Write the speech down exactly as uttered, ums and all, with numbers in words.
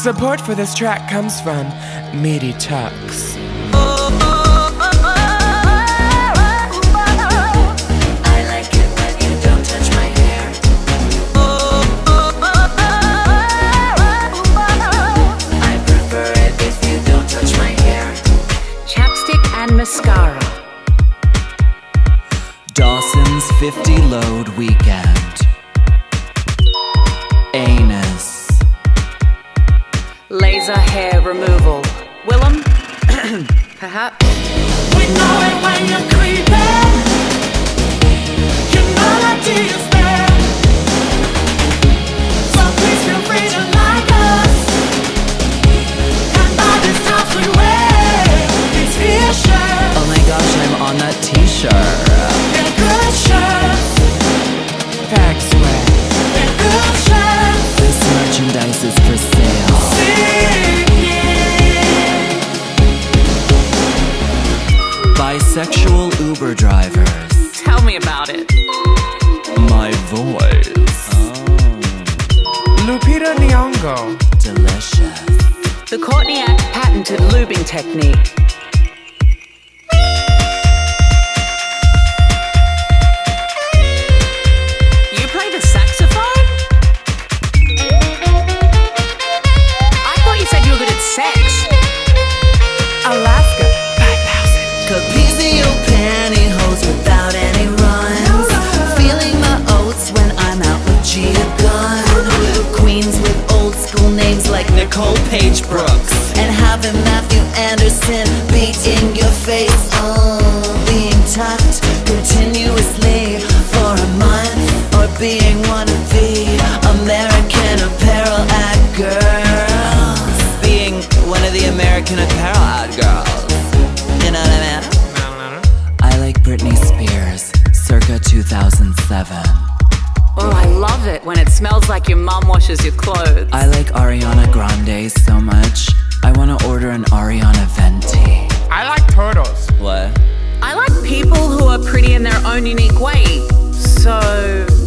Support for this track comes from Meaty Tux. I like it when you don't touch my hair. I prefer it if you don't touch my hair. Chapstick and mascara. Dawson's fifty load weekend. Anus. Laser hair removal. Willem? Perhaps? We know it when you're creeping. Your melody is there. So please feel free to like us. And buy this top we wear. These t-shirts. Oh my gosh, I'm on that t-shirt. They're good shirts. Fag swag. They're good shirts. This merchandise is for sale. Bisexual Uber drivers. Tell me about it. My voice. Oh. Lupita Nyong'o. Delicious. The Courtney Act patented lubing technique. You play the saxophone? I thought you said you were good at sex. Alaska. five thousand. Capizio pantyhose without any runs. Feeling my oats when I'm out with Gia Gunn. Queens with old school names like Nicole Page Brooks. And having Matthew Anderson beat in your face. Oh, being tucked continuously for a month. Or being one of the American Apparel ad girls. Being one of the American Apparel ad girls. You know what I mean? I like Britney Spears, circa two thousand seven. Oh, I love it when it smells like your mum washes your clothes. I like Ariana Grande so much. I want to order an Ariana Venti. I like turtles. What? I like people who are pretty in their own unique way. So,